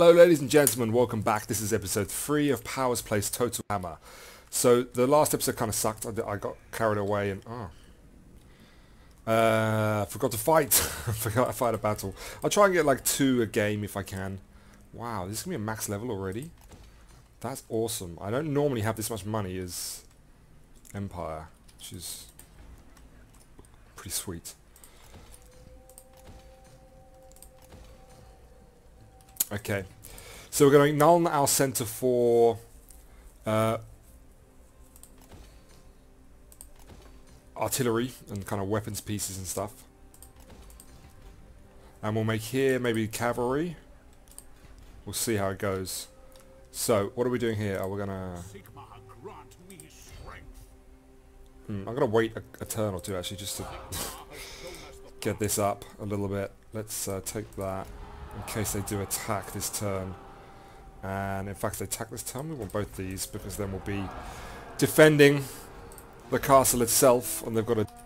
Hello ladies and gentlemen, welcome back. This is episode 3 of Power's Place Total Hammer. So the last episode kind of sucked. I got carried away and forgot to fight. Forgot to fight a battle. I'll try and get like 2 a game if I can. Wow, this is going to be a max level already? That's awesome. I don't normally have this much money as Empire, which is pretty sweet. Okay, so we're going to null our center for artillery and kind of weapons pieces and stuff. And we'll make here maybe cavalry. We'll see how it goes. So, what are we doing here? We're going to... I'm going to wait a turn or two actually just to get this up a little bit. Let's take that. In case they do attack this turn. And in fact, if they attack this turn, we want both these because then we'll be defending the castle itself, and they've got a...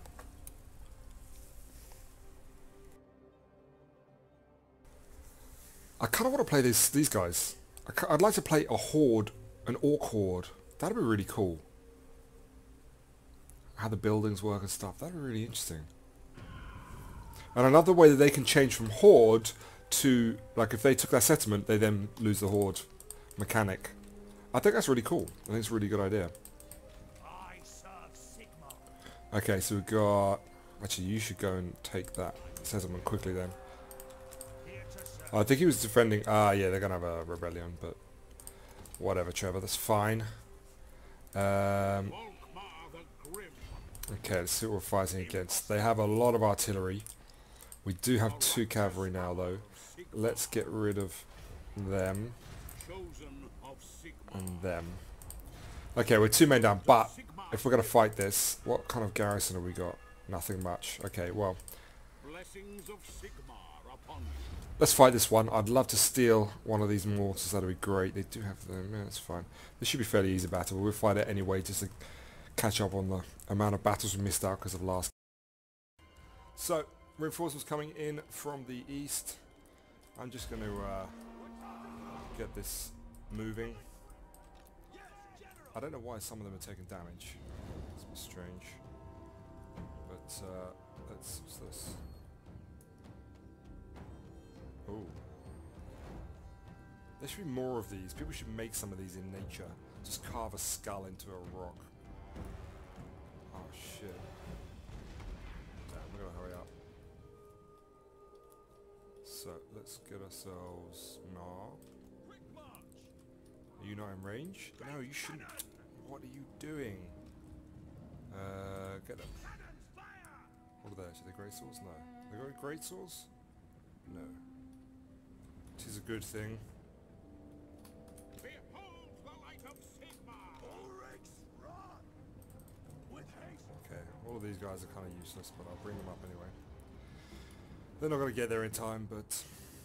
I kind of want to play these guys. I'd like to play a horde, an orc horde. That'd be really cool. How the buildings work and stuff. That'd be really interesting. And another way that they can change from horde to, like, if they took that settlement, they then lose the horde mechanic. I think that's really cool. I think it's a really good idea. Okay, so we've got... Actually, you should go and take that settlement quickly then. I think he was defending... yeah, they're going to have a rebellion, but... Whatever, Trevor, that's fine. Okay, let's see what we're fighting against. They have a lot of artillery. We do have 2 cavalry now, though. Let's get rid of them. And them. Okay, we're 2 men down, but if we're going to fight this, what kind of garrison have we got? Nothing much. Okay, well. Let's fight this one. I'd love to steal one of these mortars. That'd be great. They do have them. Yeah, that's fine. This should be a fairly easy battle. We'll fight it anyway just to catch up on the amount of battles we missed out because of last. So, reinforcements coming in from the east. I'm just going to get this moving. I don't know why some of them are taking damage. It's a bit strange. But what's this? Oh. There should be more of these. People should make some of these in nature. Just carve a skull into a rock. Oh shit. Damn, we're gonna hurry up. So let's get ourselves... No. Are you not in range? No, you shouldn't. What are you doing? Get them. What are they? Are they great swords? No. They got great swords? No. It is a good thing. Okay, all of these guys are kind of useless, but I'll bring them up anyway. They're not going to get there in time, but...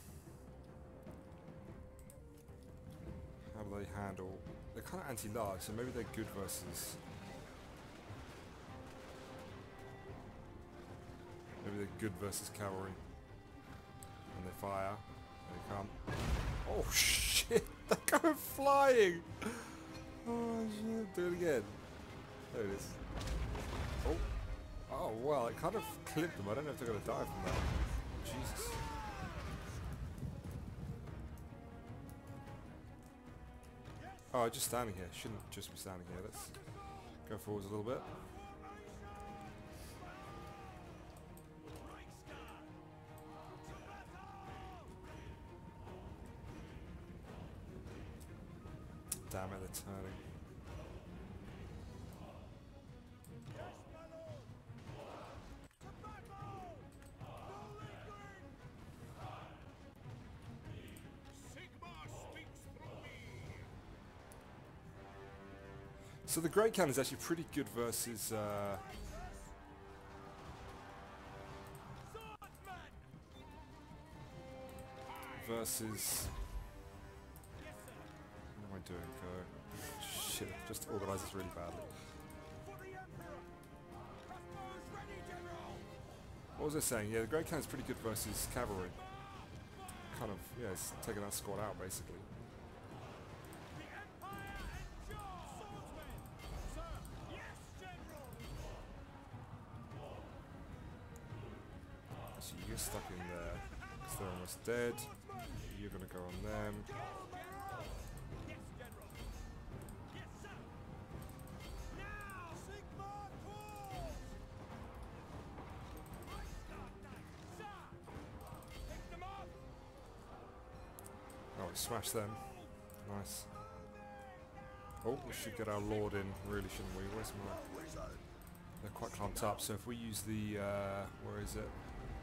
How do they handle... They're kind of anti-large, so maybe they're good versus... Maybe they're good versus cavalry. And they fire. They come. Oh shit! They're going flying! Oh shit, do it again. There it is. Oh. Oh well, it kind of clipped them. I don't know if they're going to die from that. Jesus. Oh, just standing here. Shouldn't just be standing here. Let's go forwards a little bit. Damn it, they're turning. So the Great Cannon is actually pretty good versus versus... What am I doing? Shit, just organised this really badly. What was I saying? Yeah, the Great Cannon is pretty good versus cavalry. kind of, yeah, it's taking that squad out basically. The Empire endures! Swordsman! Sir! Yes, General! So you get stuck in there, because they're almost dead. You're going to go on them. Yes, General! Yes, sir! Now! Sigma calls! Right start time! Sir! Pick them up! Oh, we smashed them. Nice. Oh, we should get our Lord in, really, shouldn't we? Where's my... They're quite clumped up, so if we use the... where is it?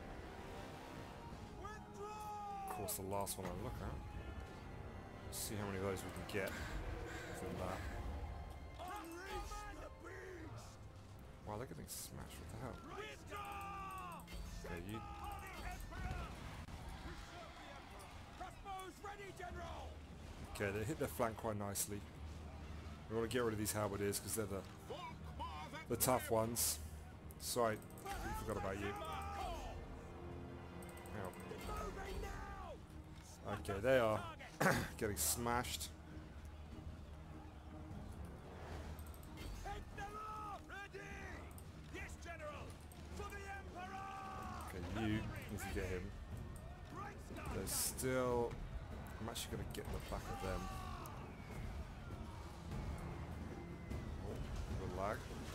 Of course, the last one I look at. Let's see how many of those we can get from that. Wow, they're getting smashed. What the hell? Okay, you... Crossbows ready, General! Okay, they hit their flank quite nicely. We want to get rid of these halberdiers because they're the tough ones. Sorry, we forgot about you. Ow. Okay, they are getting smashed. Take them off! Ready! Yes, General! For the Emperor! Okay, you need to get him. Right start! There's still... I'm actually going to get in the back of them. Oh, good lag.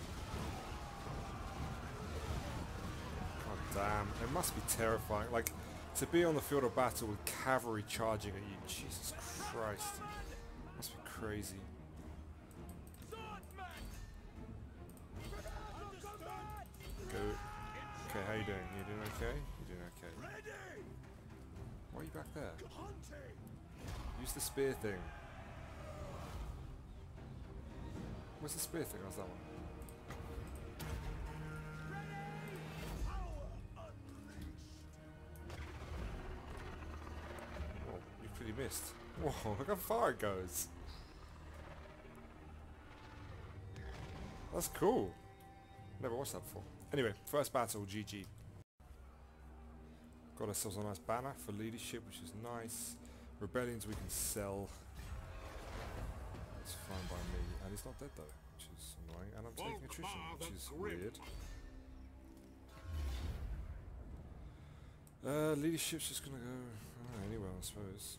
God damn, it must be terrifying. Like, to be on the field of battle with cavalry charging at you, Jesus Christ. Must be crazy. Swordsman! Go. Okay, how you doing? You doing okay? You doing okay? Ready! Why are you back there? Hunting! Use the spear thing. Where's the spear thing? How's that one? Power unleashed! Whoa, you pretty missed. Whoa, look how far it goes. That's cool. Never watched that before. Anyway, first battle, GG. Got ourselves a nice banner for leadership, which is nice. Rebellions we can sell. It's fine by me. And he's not dead though, which is annoying. And I'm taking attrition, which is weird. Leadership's just gonna go anywhere, I suppose.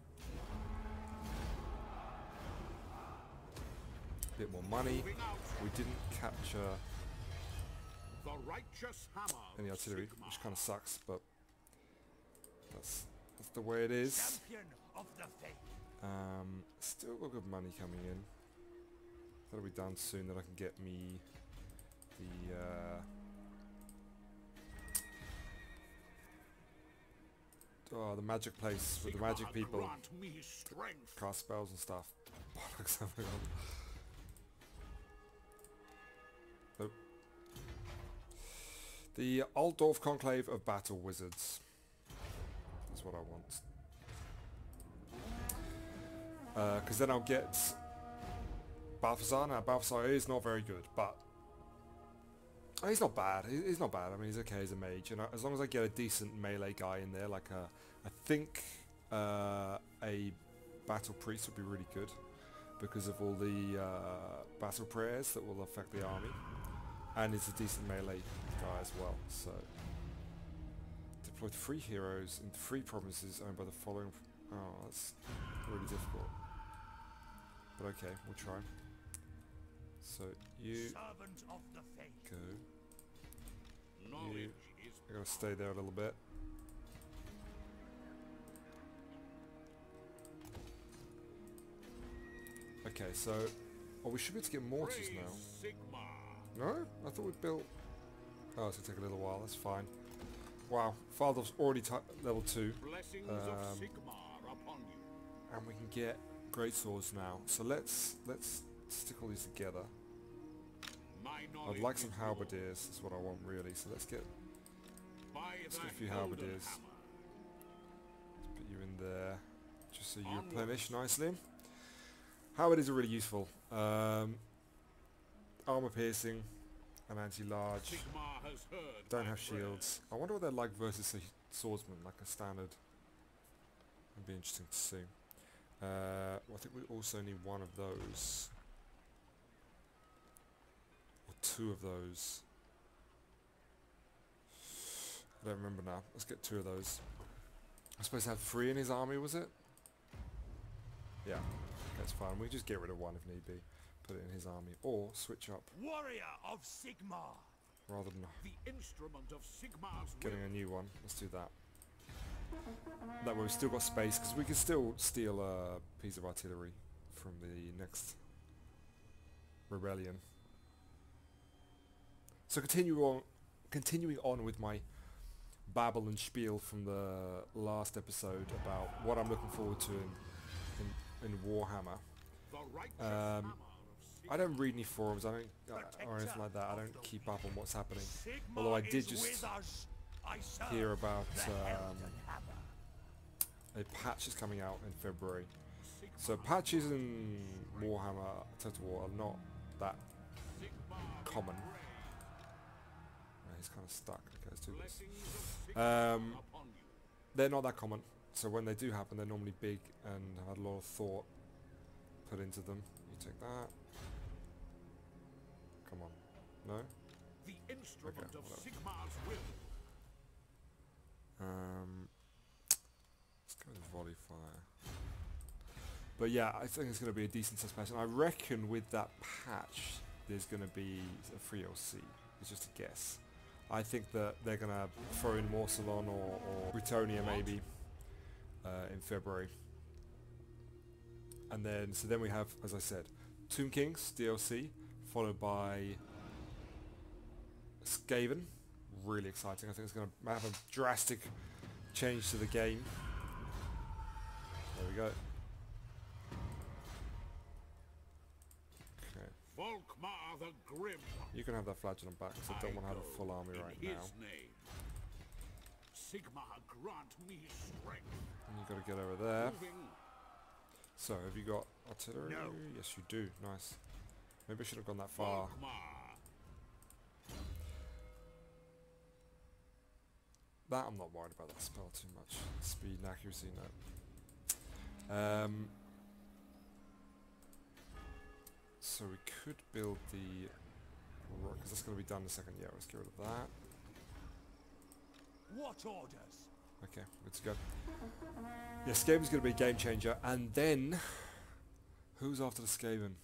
Bit more money. We didn't capture the righteous hammer any artillery, which kind of sucks, but that's the way it is. Champion of the faith! Still got good money coming in. That'll be done soon. That I can get me the the magic place with the magic people. Grant me strength. Cast spells and stuff. Bollocks, oh my god. Nope. The Altdorf Conclave of Battle Wizards. That's what I want. Because then I'll get Balthazar. Now Balthazar is not very good, but he's not bad. He's not bad. I mean, he's okay as a mage, and as long as I get a decent melee guy in there, like I think a battle priest would be really good because of all the battle prayers that will affect the army, and it's a decent melee guy as well. So deploy 3 heroes in 3 provinces owned by the following. Oh, that's really difficult. But okay, we'll try. So you Servant of the faith! go. Knowledge is I'm gonna stay there a little bit. Okay, so we should be able to get mortars now. Sigma. No? I thought we'd built... Oh, it's gonna take a little while, that's fine. Wow, Faldorf's already level 2. Blessings of Sigma upon you. And we can get great swords now. So let's stick all these together. My I'd like some halberdiers, that's what I want really. So let's get a few halberdiers. Let's put you in there, just so you replenish nicely. Halberdiers are really useful. Armor piercing and anti-large. Sigma has heard Don't my have shields. I wonder what they're like versus a swordsman, like a standard It'd be interesting to see. Well, I think we also need one of those. Or two of those. I don't remember now. Let's get two of those. I'm supposed to have 3 in his army, was it? Yeah, that's fine. We just get rid of one if need be. Put it in his army. Or switch up Warrior of Sigmar. rather than The instrument of Sigmar's getting will. a new one. Let's do that. That way we've still got space, because we can still steal a piece of artillery from the next rebellion. So continuing on with my babble and spiel from the last episode about what I'm looking forward to in Warhammer. The righteous hammer of Sigmar. I don't read any forums, I don't or anything like that. I don't keep up on what's happening. Sigmar Although I did is just with us. I serve hear about the Elden Hammer. a patch is coming out in February. Sigmar. So patches in Warhammer Total War are not that Sigmar common. praise. He's kind of stuck. Okay, let's do this. Blessings of Sigmar Um, upon you. They're not that common, so when they do happen, they're normally big and have had a lot of thought put into them. You take that. Come on. No? The instrument Okay, of whatever. Sigmar's will. Let's go with volley fire. But yeah, I think it's going to be a decent suspension. I reckon with that patch, there's going to be a free LC. It's just a guess. I think that they're going to throw in more Salon or Bretonnia maybe in February. And then, so then we have, as I said, Tomb Kings DLC, followed by Skaven. Really exciting. I think it's going to have a drastic change to the game. There we go. Okay. Volkmar the Grim. You can have that flagellum back, because I don't want to have a full army right in now. his name. Sigmar grant me strength. And you've got to get over there. Moving. So, have you got artillery? No. Yes, you do. Nice. Maybe I should have gone that far. Volkmar. That, I'm not worried about that spell too much. Speed and accuracy, no. So we could build the... because that's going to be done in a second. Yeah, let's get rid of that. What orders? Okay, good to go. Yeah, Skaven's going to be a game changer. And then... who's after the Skaven?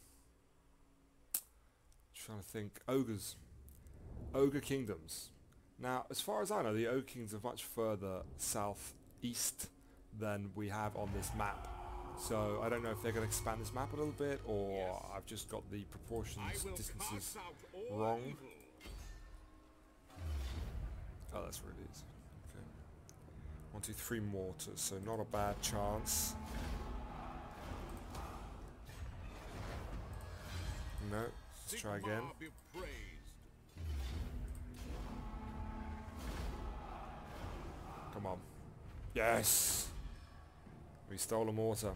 Trying to think. Ogres. Ogre Kingdoms. Now, as far as I know, the Ogre Kingdoms are much further southeast than we have on this map. So I don't know if they're going to expand this map a little bit, or Yes. I've just got the I proportions, will distances cast out all wrong. evil. Oh, that's really easy. Okay. 1, 2, 3 mortars, so not a bad chance. No, let's try again. Sigmar be praised. Come on. Yes! We stole a mortar.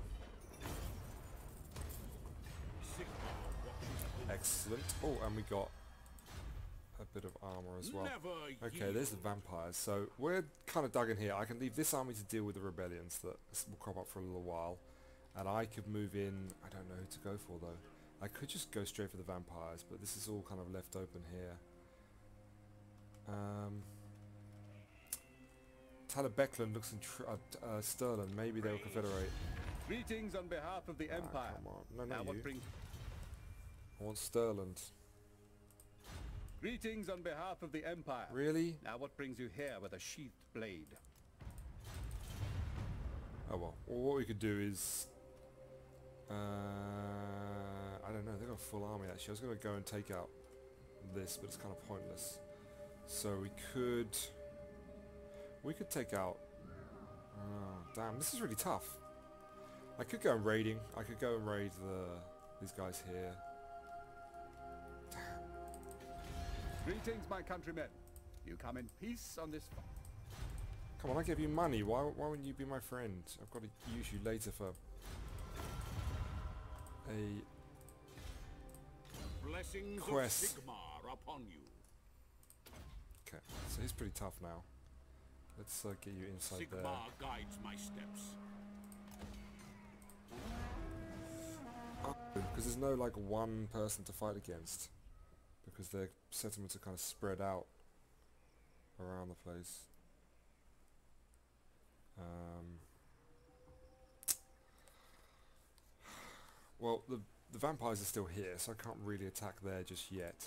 Sigmar watches. Excellent. Oh, and we got a bit of armor as well. Never Okay, there's the vampires. So we're kind of dug in here. I can leave this army to deal with the rebellions that will crop up for a little while. And I could move in... I don't know who to go for though. I could just go straight for the vampires, but this is all kind of left open here. Talabeclan looks in Stirland. Maybe they'll confederate. Greetings on behalf of the Empire. Come on. No, Now not what you. brings I want Stirland. Greetings on behalf of the Empire. Really? Now what brings you here with a sheathed blade? Oh well. Well, what we could do is... I don't know. They've got a full army actually. I was going to go and take out this, but it's kind of pointless. So we could... take out... Oh, damn. This is really tough. I could go and raiding. I could go and raid these guys here. Greetings, my countrymen. You come in peace on this... Come on, I gave you money. Why wouldn't you be my friend? I've got to use you later for a blessings quest. of Sigmar upon you. Okay, so he's pretty tough now. Let's get you inside there. Sigmar guides my steps. Because there's no like one person to fight against. Because their settlements are kind of spread out around the place. Well, the vampires are still here, so I can't really attack there just yet.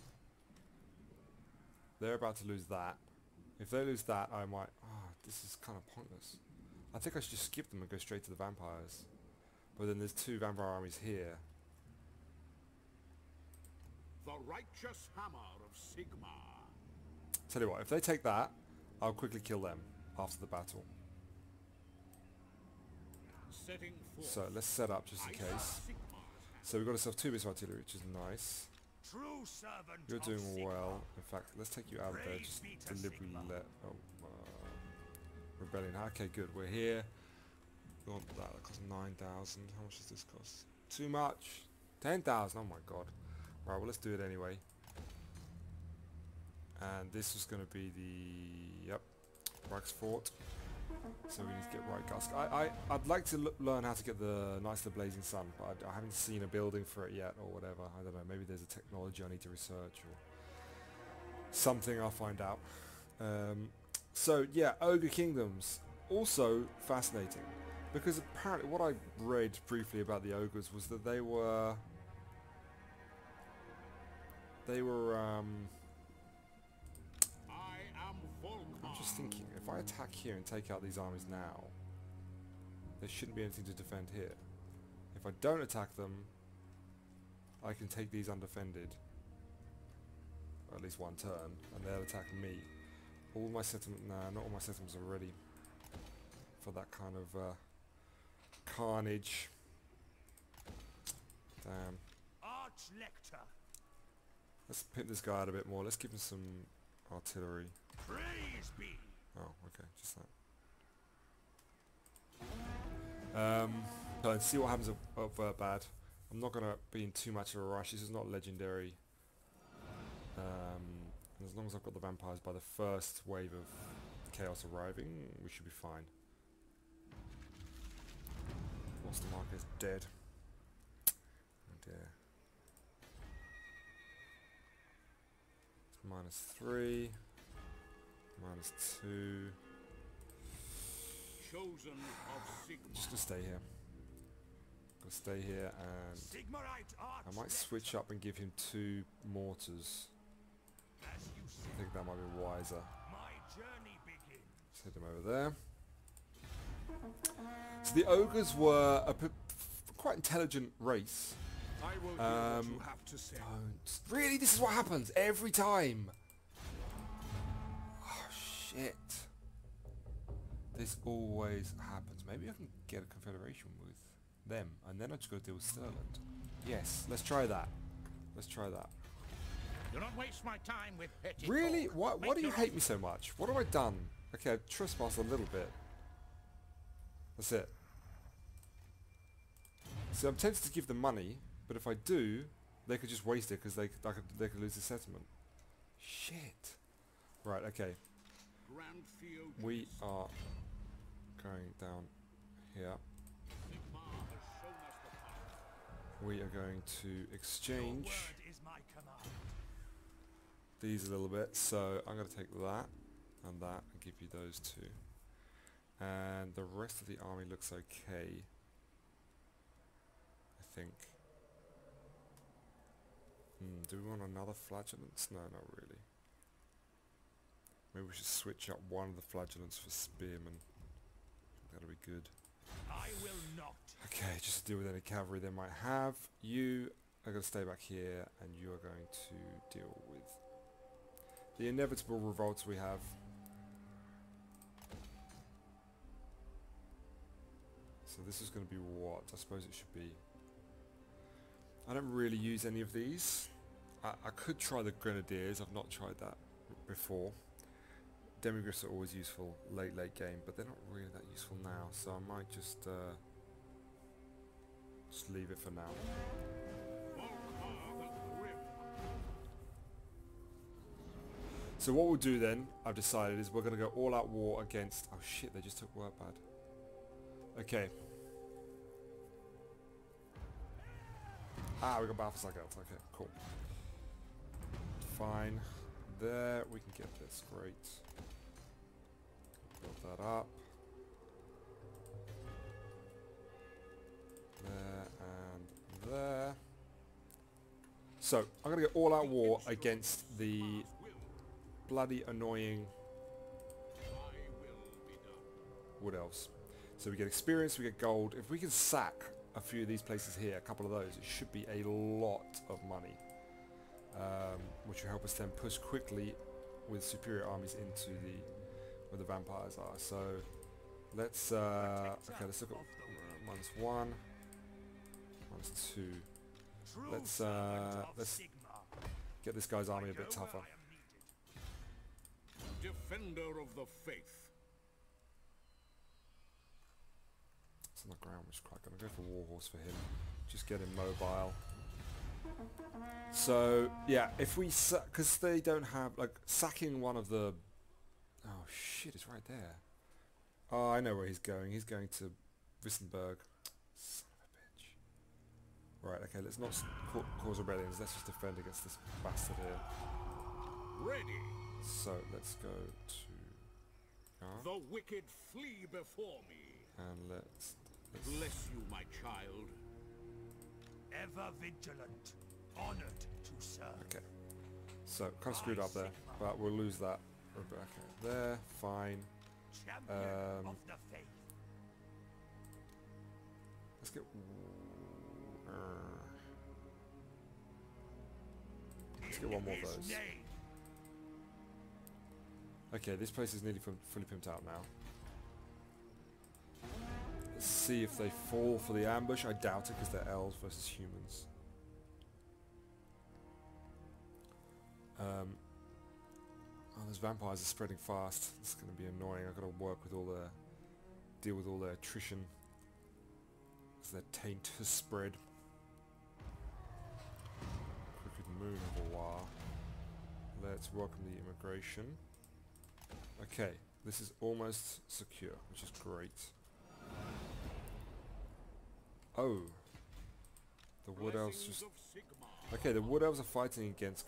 They're about to lose that. If they lose that, I might... Oh, this is kind of pointless. I think I should just skip them and go straight to the vampires. But then there's 2 vampire armies here. The righteous hammer of Sigmar. Tell you what, if they take that, I'll quickly kill them after the battle. Setting forth. So let's set up just in case. So we've got ourselves 2 bits of artillery, which is nice. True servant You're of doing Sigmar. well. In fact, let's take you out of there. Praise Just be to deliberately Sigmar. let... Oh, rebellion. Okay, good. We're here. We want that. That costs 9,000. How much does this cost? Too much. 10,000. Oh my god. Right, well, let's do it anyway. And this was going to be the... Yep. Reich's Fort. So we need to get Reichgusk. I'd like to learn how to get the Knights of the Blazing Sun, but I haven't seen a building for it yet, or whatever. I don't know. Maybe there's a technology I need to research, or something. I'll find out. So yeah, Ogre Kingdoms. Also fascinating, because apparently what I read briefly about the ogres was that they were I am Volkmar. I'm just thinking, if I attack here and take out these armies now, there shouldn't be anything to defend here. If I don't attack them, I can take these undefended, or at least one turn, and they'll attack me. All my settlements, nah, not all my settlements are ready for that kind of carnage. Damn. Arch-Lector. Let's pimp this guy out a bit more. Let's give him some artillery. Praise be. Oh, okay, just that. So let's see what happens of bad. I'm not going to be in too much of a rush. This is not legendary. As long as I've got the vampires by the first wave of chaos arriving, we should be fine. Whilst the marker is dead. Oh dear. It's -3. -2. Chosen of Sigmar. Just gonna stay here. Gonna stay here, and Sigmarite I might switch up and give him 2 mortars. As you I say, think that might be wiser. my journey begins. Let's hit him over there. So the ogres were a quite intelligent race. I will hear what you have to say. Don't. Really? This is what happens every time? Oh, shit. This always happens. Maybe I can get a confederation with them, and then I just got to deal with Stirland. Yes, let's try that. Let's try that. Do not waste my time with petty Really? talk. Why Make do you your hate me so much? What have I done? Okay, I've trespassed a little bit. That's it. So I'm tempted to give them money, but if I do, they could just waste it because they could lose the settlement. Shit. Right, okay. Grand Theogenes. We are going down here. Sigmar has shown us the path. We are going to Your exchange word is my command. these a little bit. So I'm going to take that and give you those 2. And the rest of the army looks okay, I think. Do we want another flagellants? No, not really. Maybe we should switch up one of the flagellants for spearmen. That'll be good. I will not. Okay, just to deal with any cavalry they might have. You are going to stay back here, and you are going to deal with the inevitable revolts we have. So this is going to be what? I suppose it should be... I don't really use any of these. I could try the Grenadiers. I've not tried that before. Demigriffs are always useful late game, but they're not really that useful now, so I might just leave it for now. Volkmar the Grim. So what we'll do then, I've decided, is we're going to go all out war against... Oh shit, they just took Workbad. Okay. Ah, we got Balthasar Guild. Okay, cool. Fine. There, we can get this. Great. Build that up. There and there. So, I'm going to get all-out war against the bloody annoying Wood Elves. So we get experience, we get gold. If we can sack a few of these places here, a couple of those, it should be a lot of money. Which will help us then push quickly with superior armies into where the vampires are. So let's okay, let's look at -1, -2. Let's get this guy's army a bit tougher. Defender of the faith. It's on the ground, which is quite going to go for Warhorse for him. Just get him mobile. So yeah, if we because they don't have like sacking one of the. Oh shit! It's right there. Oh, I know where he's going. He's going to Wissenberg. Son of a bitch. Right. Okay. Let's not cause rebellions. Let's just defend against this bastard here. Ready. So let's go to. The wicked flee before me. And let's bless you, my child. Ever vigilant, honored to serve. Okay. So kind of screwed up there, but we'll lose that. Rebecca there. Fine. Champion of the faith. Let's get. Let's get one more of those. Okay, this place is nearly fully pimped out now. Let's see if they fall for the ambush. I doubt it because they're elves versus humans. Oh, those vampires are spreading fast. It's going to be annoying. I've got to work with deal with all their attrition as their taint has spread. Crooked Moon of a while. Let's welcome the immigration. Okay, this is almost secure, which is great. Oh, the Wood Elves just... Okay, the Wood Elves are fighting against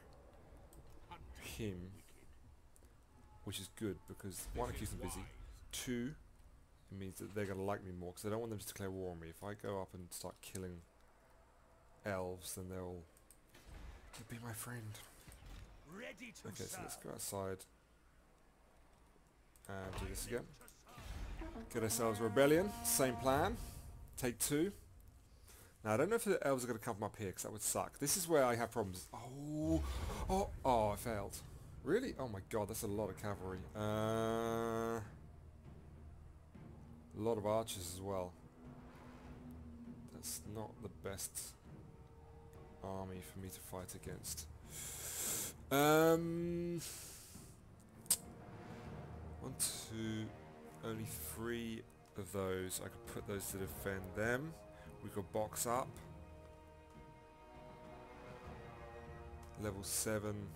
him, which is good because one, it keeps them busy. Two, it means that they're going to like me more because I don't want them to declare war on me. If I go up and start killing elves, then they'll be my friend. Ready to okay, so let's go outside and do this again. Get ourselves a rebellion. Same plan. Take 2. Now I don't know if the elves are going to come from up here because that would suck. This is where I have problems. Oh, I failed. Really? Oh my god, that's a lot of cavalry. A lot of archers as well. That's not the best army for me to fight against. 1, 2, only 3 of those. I could put those to defend them. We could box up. Level 7.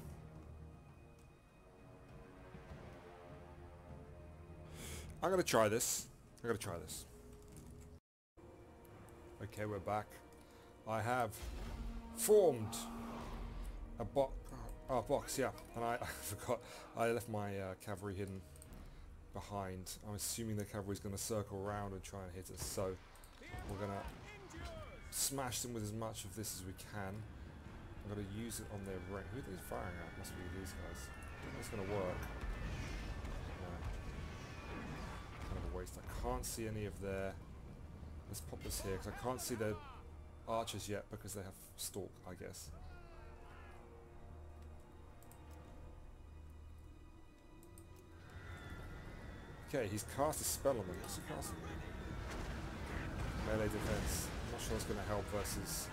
I'm going to try this. Okay, we're back. I have formed a box, yeah. And I forgot. I left my cavalry hidden behind. I'm assuming the cavalry's going to circle around and try and hit us. So we're going to smash them with as much of this as we can. I'm going to use it on their range. Who are they firing at? Must be these guys. I don't think it's going to work. No. Kind of a waste. I can't see any of their... Let's pop this here because I can't see their archers yet because they have stalk, I guess. Okay, he's cast a spell on them. What's he casting? Melee defense. I'm not sure it's going to help versus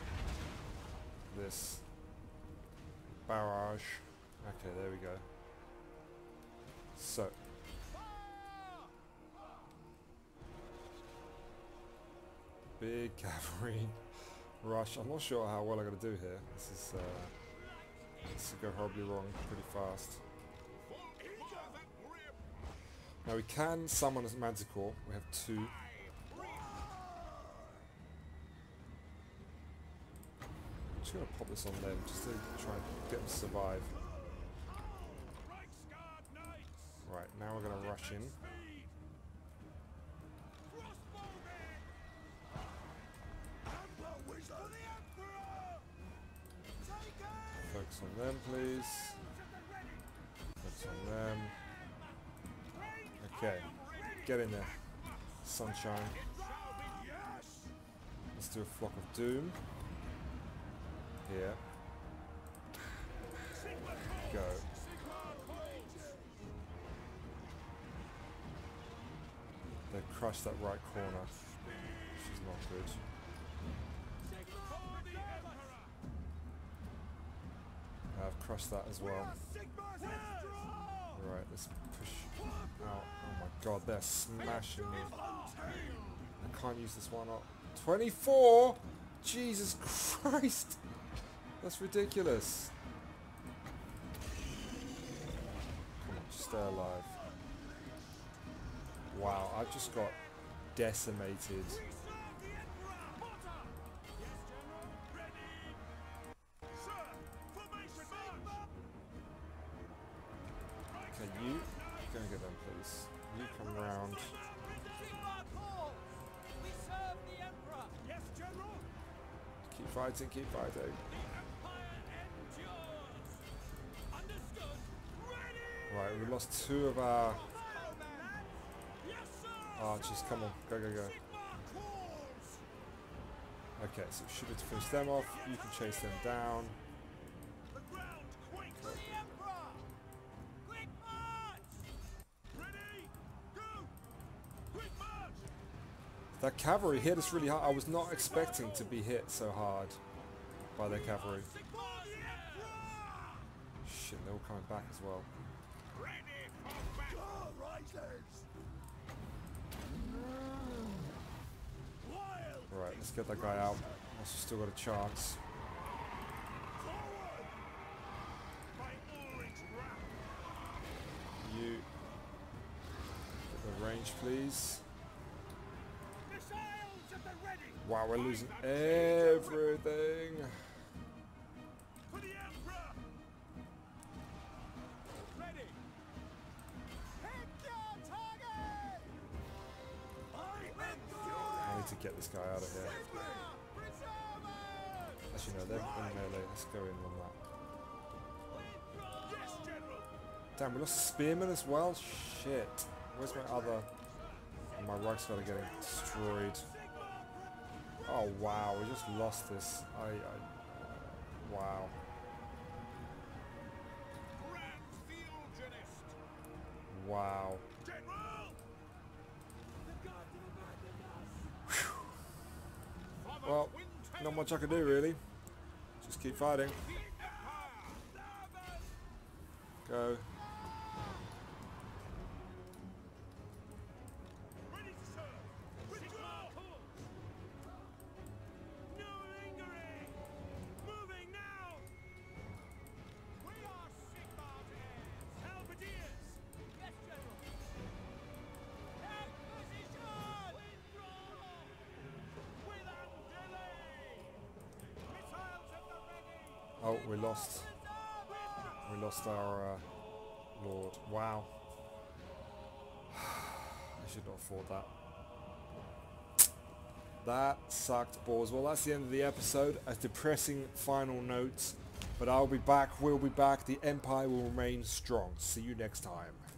this barrage. Okay, there we go. So. Big cavalry rush. I'm not sure how well I'm going to do here. This will go horribly wrong pretty fast. Now we can summon a Manticore. We have 2. just going to pop this on them just to try and get them to survive. Right, now we're going to rush in. Focus on them, please. Focus on them. Okay, get in there, sunshine. Let's do a flock of doom. Here. Go. They crushed that right corner. She's not good. I've crushed that as well. Right, let's push out. Oh my god, they're smashing me. I can't use this one up. 24! Jesus Christ! That's ridiculous. Come on, just stay alive. Wow, I just got decimated. Okay, you go and get them, please. You come round. Keep fighting, keep fighting. Right, we lost 2 of our archers. Come on, go, go, go. Okay, so we should be able to finish them off. You can chase them down. That cavalry hit us really hard. I was not expecting to be hit so hard by their cavalry. Shit, they're all coming back as well. Right, let's get that guy out. Also still got a chance. You get the range, please. Wow, we're losing everything. I need to get this guy out of here. Actually, no, they're in melee. Let's go in on that. Damn, we lost a spearman as well? Shit. Where's my other... Oh, my right side are getting destroyed. Oh wow, we just lost this. Wow. Wow. Whew. Well, not much I can do really. Just keep fighting. Go. Oh, we lost. We lost our lord. Wow. I should not afford that. That sucked balls. Well, that's the end of the episode. A depressing final note. But I'll be back. We'll be back. The Empire will remain strong. See you next time.